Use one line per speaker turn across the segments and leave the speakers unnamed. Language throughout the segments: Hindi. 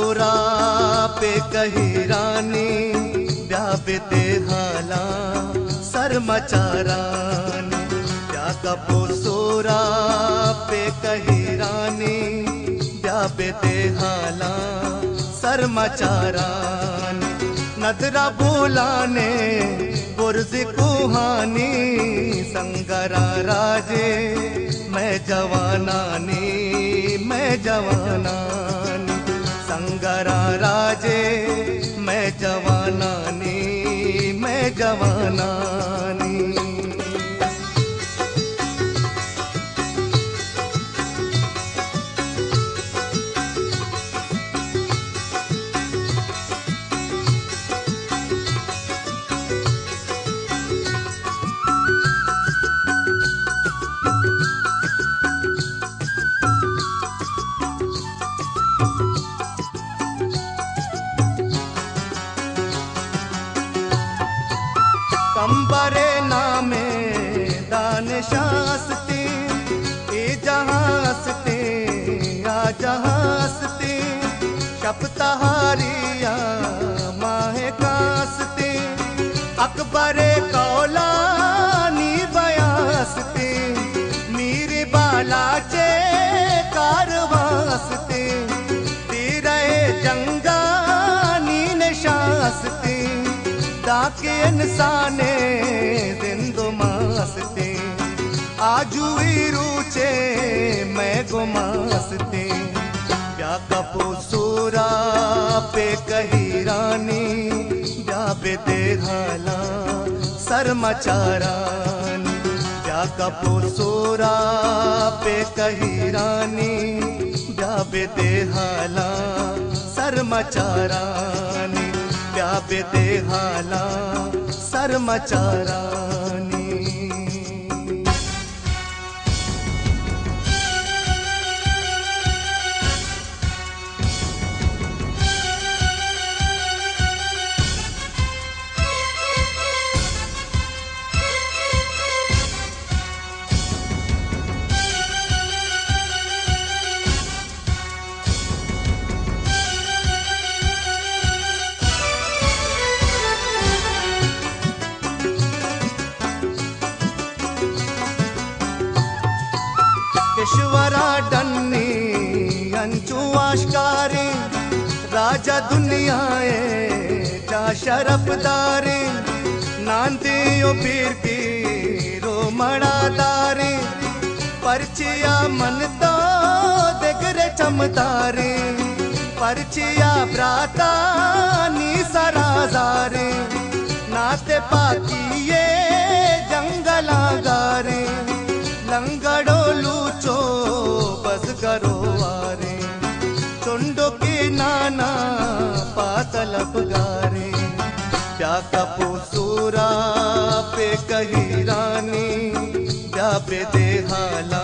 सोरा पे कही रानी व्यापते हाला सरमचारानी व्याकपो सोरा पे कही रानी व्यापते हाला सरमचारानी नदरा बोलाने बुर्ज कुहानी संगरा राजे मैं जवानानी संगरा राजे मैं जवानानी कंबरे नामे दान शास्ती ए जहासते आ जहासते शपतहारिया माहे कासते अकबरे कौलानी बयासते मीरे बालाचे कारवासते तेरे जंगानी नशासते ताकि इंसाने जिंदो मासते आजू रूचे मैं गुमासते व्याकपो सोरा पे कही रानी व्यापते हाला सरमचारानी व्याकपो सोरा पे कही रानी व्यापते हाला सरमचारानी व्यापते हाला सरमचारानी ईश्वरा डन्नी अंचु आशकारे राजा दुनियाए जा शरफदारे नांदे ओ पीर की रो मड़ादारे परचिया मन तो देगरे चमदारे परचिया ब्राता नी सराजारे नाते पाकिये जंगला गारे लंगड़ो लूचो बस करो आरे चुंडो की नाना पातलब गारे व्याकपो सोरा पे कही रानी व्यापते हाला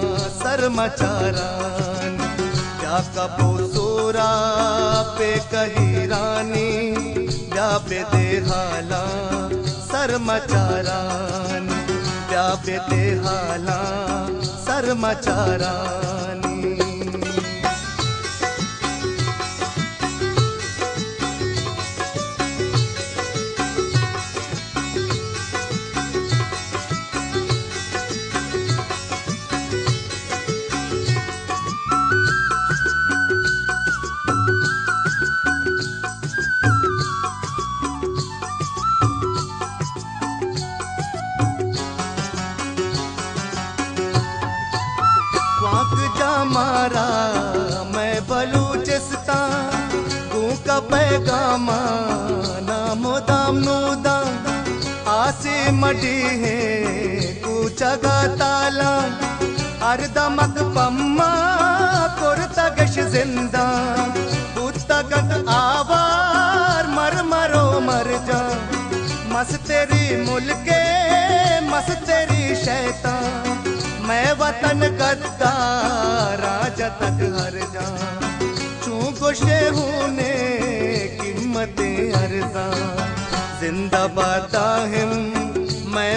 सरमचारानी व्याकपो सोरा पे कही रानी व्यापते हाला सरमचारानी व्यापते हाला सरमचारानी मारा मैं बलूचिस्तान गू का पैगामा नामो दाम नूदाम आसे मडी है कूचा गा ताला अर्दमक पम्मा कुर्तगश जिंदा कुत्तगत आवार मर मरो मर जा मस तेरी मुल्के मस तेरी शैतान मैं वतन गद्दा राजा तक हर जा चूं गोशे होने कीमतें अर्जा जिंदाबाद हिम मैं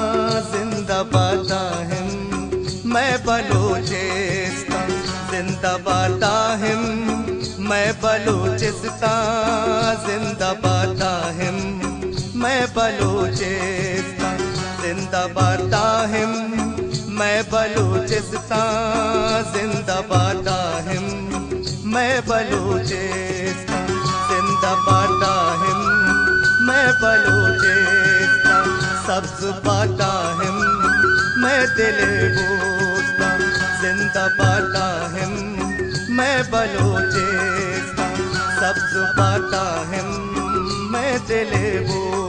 बलूचिस्तान जिंदाबाद हिम मैं बलूचिस्तान जिंदा जिंदाबाद हिम मैं बलूचिस्तान, जिंदाबाद हिम मैं बलूचिस्तान, जिंदाबाद हिम मैं बलूचिस्तान, जिंदाबाद हिम मैं बलूचिस्तान, जिंदाबाद हिम मैं बलूचिस्तान, सब्ज बाटा हिम मैं दिले बोस्तान, जिंदाबाद हिम मैं बलूचिस्तान, सब्ज बाटा हिम मैं दिले बोस्तान।